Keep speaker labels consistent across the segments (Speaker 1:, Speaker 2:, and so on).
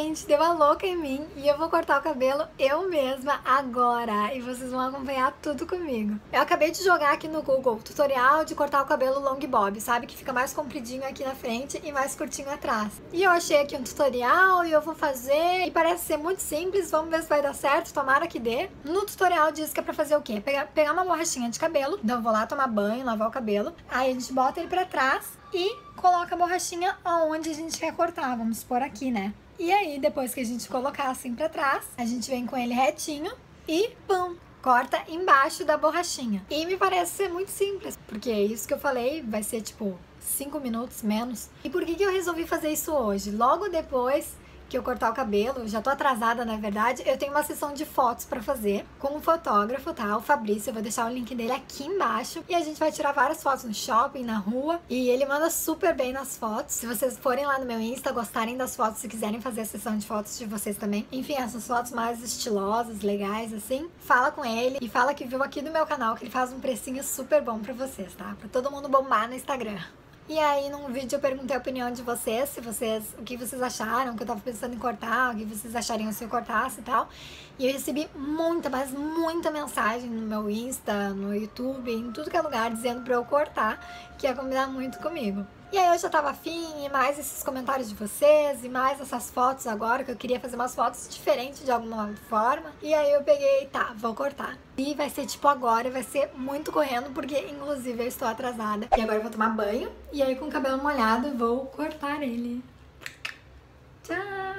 Speaker 1: gente deu a louca em mim e eu vou cortar o cabelo eu mesma agora. E vocês vão acompanhar tudo comigo. Eu acabei de jogar aqui no Google tutorial de cortar o cabelo long bob, sabe? Que fica mais compridinho aqui na frente e mais curtinho atrás. E eu achei aqui um tutorial e eu vou fazer. E parece ser muito simples, vamos ver se vai dar certo, tomara que dê. No tutorial diz que é pra fazer o quê? Pegar uma borrachinha de cabelo. Então eu vou lá tomar banho, lavar o cabelo. Aí a gente bota ele pra trás e coloca a borrachinha onde a gente quer cortar, vamos por aqui, né? E aí, depois que a gente colocar assim pra trás, a gente vem com ele retinho e pum, corta embaixo da borrachinha. E me parece ser muito simples, porque é isso que eu falei, vai ser tipo 5 minutos menos. E por que eu resolvi fazer isso hoje? Logo depois que eu cortar o cabelo, já tô atrasada na verdade, eu tenho uma sessão de fotos pra fazer com um fotógrafo, tá? O Fabrício, eu vou deixar o link dele aqui embaixo. E a gente vai tirar várias fotos no shopping, na rua, e ele manda super bem nas fotos. Se vocês forem lá no meu Insta, gostarem das fotos, se quiserem fazer a sessão de fotos de vocês também, enfim, essas fotos mais estilosas, legais, assim, fala com ele e fala que viu aqui do meu canal, que ele faz um precinho super bom pra vocês, tá? Pra todo mundo bombar no Instagram. E aí, num vídeo eu perguntei a opinião de vocês, o que vocês acharam, que eu tava pensando em cortar, o que vocês achariam se eu cortasse e tal. E eu recebi muita, mas muita mensagem no meu Insta, no YouTube, em tudo que é lugar, dizendo pra eu cortar, que ia combinar muito comigo. E aí eu já tava afim, e mais esses comentários de vocês, e mais essas fotos agora, que eu queria fazer umas fotos diferentes de alguma forma. E aí eu peguei, tá, vou cortar. E vai ser tipo agora, vai ser muito correndo, porque inclusive eu estou atrasada. E agora eu vou tomar banho, e aí com o cabelo molhado eu vou cortar ele. Tchau!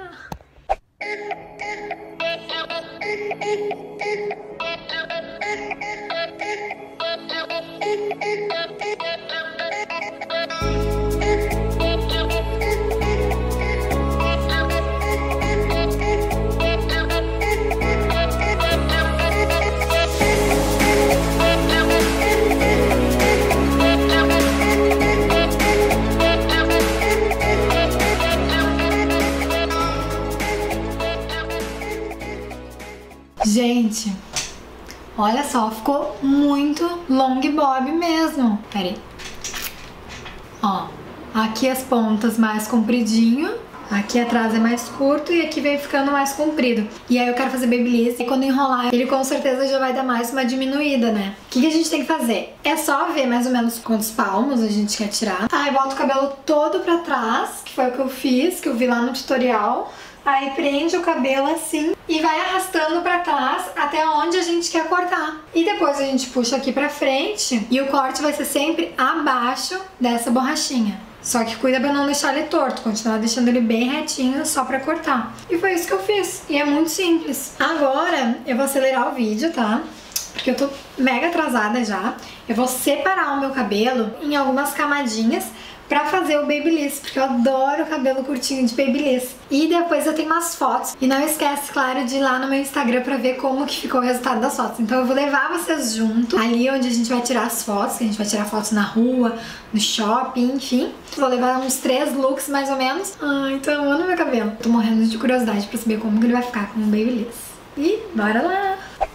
Speaker 1: Gente, olha só, ficou muito long bob mesmo. Pera aí. Ó, aqui as pontas mais compridinho, aqui atrás é mais curto e aqui vem ficando mais comprido. E aí eu quero fazer babyliss e quando enrolar ele com certeza já vai dar mais uma diminuída, né? O que a gente tem que fazer? É só ver mais ou menos quantos palmos a gente quer tirar. Aí bota o cabelo todo pra trás, que foi o que eu fiz, que eu vi lá no tutorial. Aí prende o cabelo assim e vai arrastando pra trás até onde a gente quer cortar. E depois a gente puxa aqui pra frente e o corte vai ser sempre abaixo dessa borrachinha. Só que cuida pra não deixar ele torto, continuar deixando ele bem retinho só pra cortar. E foi isso que eu fiz. E é muito simples. Agora eu vou acelerar o vídeo, tá? Porque eu tô mega atrasada já. Eu vou separar o meu cabelo em algumas camadinhas pra fazer o babyliss, porque eu adoro o cabelo curtinho de babyliss. E depois eu tenho umas fotos. E não esquece, claro, de ir lá no meu Instagram pra ver como que ficou o resultado das fotos. Então eu vou levar vocês junto, ali onde a gente vai tirar as fotos, que a gente vai tirar fotos na rua, no shopping, enfim. Vou levar uns 3 looks, mais ou menos. Ai, tô amando meu cabelo. Tô morrendo de curiosidade pra saber como que ele vai ficar com o babyliss. E bora lá!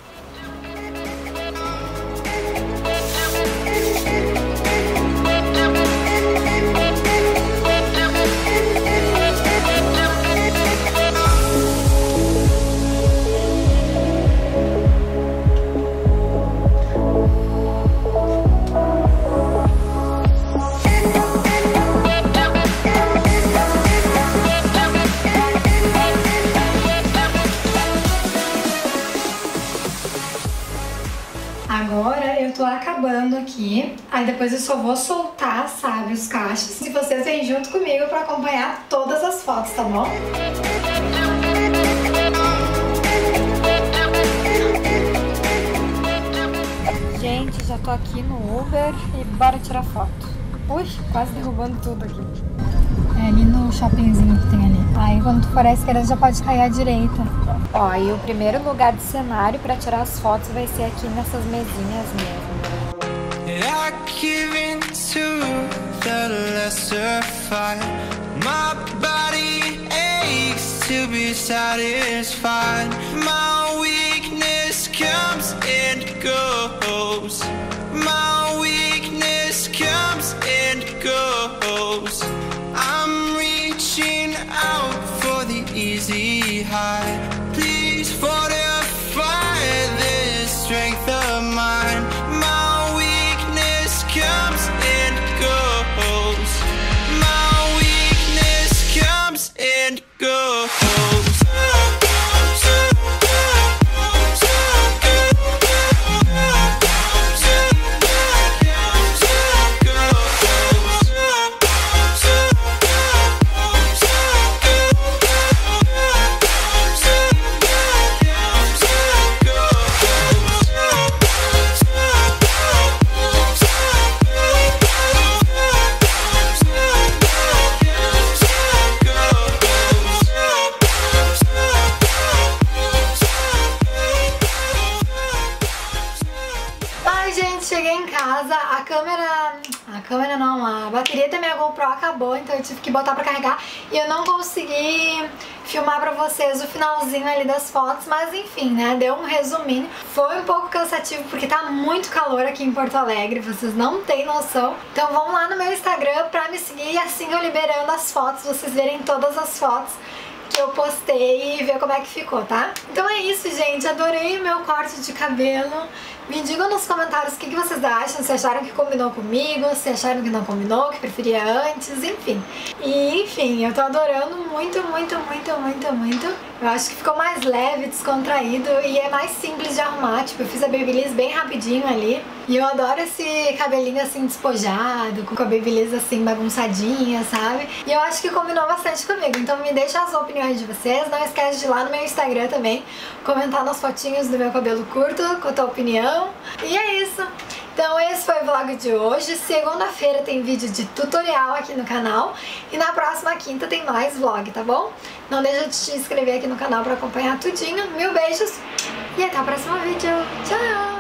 Speaker 1: Agora eu tô acabando aqui, aí depois eu só vou soltar, sabe, os cachos. E vocês vêm junto comigo pra acompanhar todas as fotos, tá bom? Gente, já tô aqui no Uber e bora tirar foto. Ui, quase derrubando tudo aqui. É ali no shoppingzinho que tem ali. Aí quando tu for à esquerda já pode cair à direita. Ó, e o primeiro lugar de cenário pra tirar as fotos vai ser aqui nessas mesinhas mesmo.
Speaker 2: I'm reaching out for the easy high. Please fortify this strength of mine. My weakness comes and goes. My weakness comes and goes.
Speaker 1: Cheguei em casa, a câmera não, a bateria da minha GoPro acabou, então eu tive que botar pra carregar e eu não consegui filmar pra vocês o finalzinho ali das fotos, mas enfim, né, deu um resuminho. Foi um pouco cansativo porque tá muito calor aqui em Porto Alegre, vocês não têm noção. Então vão lá no meu Instagram pra me seguir e assim eu liberando as fotos, vocês verem todas as fotos que eu postei e ver como é que ficou, tá? Então é isso, gente, adorei o meu corte de cabelo. Me digam nos comentários o que vocês acham, se acharam que combinou comigo, se acharam que não combinou, que preferia antes, enfim. E enfim, eu tô adorando muito, muito, muito, muito, muito. Eu acho que ficou mais leve, descontraído e é mais simples de arrumar, tipo, eu fiz a Babyliss bem rapidinho ali. E eu adoro esse cabelinho assim despojado, com a Babyliss assim bagunçadinha, sabe? E eu acho que combinou bastante comigo, então me deixa as opiniões de vocês, não esquece de ir lá no meu Instagram também, comentar nas fotinhos do meu cabelo curto, com a tua opinião. E é isso. Então esse foi o vlog de hoje. Segunda-feira tem vídeo de tutorial aqui no canal. E na próxima quinta tem mais vlog, tá bom? Não deixa de te inscrever aqui no canal pra acompanhar tudinho. Mil beijos e até o próximo vídeo. Tchau!